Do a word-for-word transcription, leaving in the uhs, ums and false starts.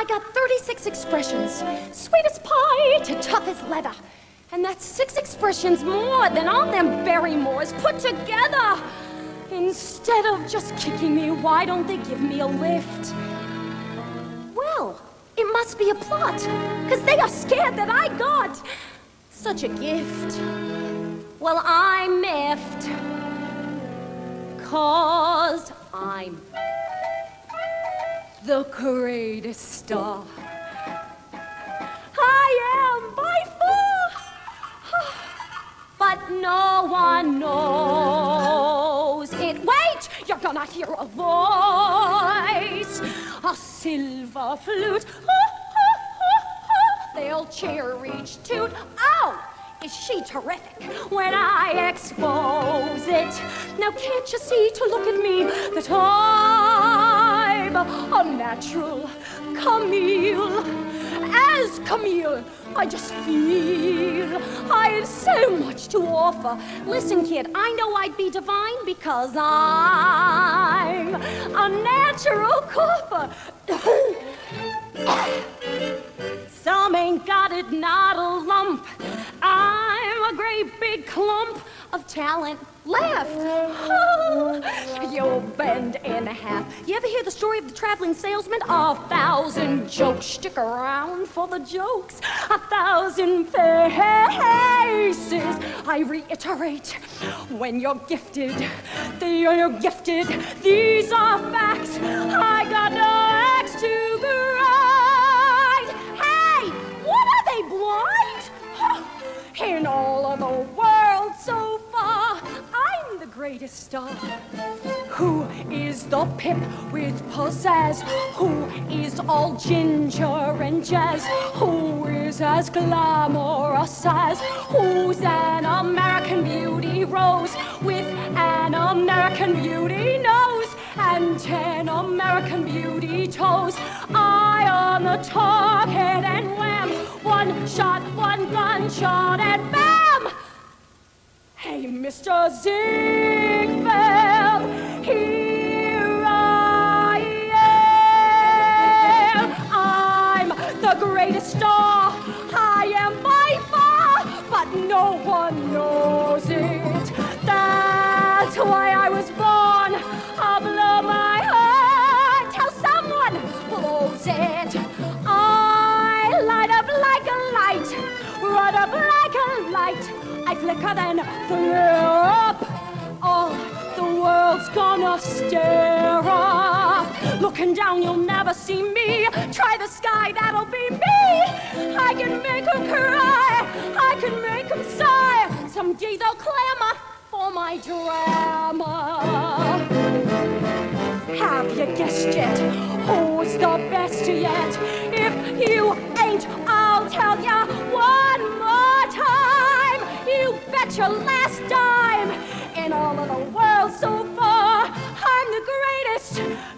got thirty-six expressions, sweet as pie to tough as leather. And that's six expressions more than all them Barrymores put together. Instead of just kicking me, why don't they give me a lift? Well, it must be a plot, because they are scared that I got such a gift. Well, I'm miffed, cause I'm the greatest star. I am by far, but no one knows it. Wait, you're gonna hear a voice, a silver flute. They'll cheer each toot. Oh, is she terrific when I expose it? Now can't you see to look at me that I'm a natural Camille? As Camille, I just feel I have so much to offer. Listen, kid, I know I'd be divine because I'm a natural coffer. Some ain't got it, not a lump. I'm a great big clump of talent left. Oh, you'll bend in half. You ever hear the story of the traveling salesman? A thousand jokes. Stick around for the jokes. A thousand faces. I reiterate, when you're gifted, they are gifted. These are facts. I got no axe to grind. Hey, what are they, blind? In all of the world so far, I'm the greatest star. Who is the pip with pizzazz? Who is all ginger and jazz? Who is as glamorous as? Who's an American beauty rose with an American beauty nose and ten American beauty toes? Eye on the target and wham! One shot, one gunshot, and bam! Hey, Mister Ziegfeld, here I am. I'm the greatest star. I am by far, but no one knows it. That's why I was born. I'll blow my heart till someone blows it. I light up like a light, run up like a light. I flicker then flare up. Oh, the world's gonna stare up. Looking down, you'll never see me. Try the sky, that'll be me. I can make them cry, I can make them sigh. Someday they'll clamor for my drama. Have you guessed yet? Who's the best yet? If you ain't, I'll tell ya one more time. You bet your last dime. In all of the world so far, I'm the greatest.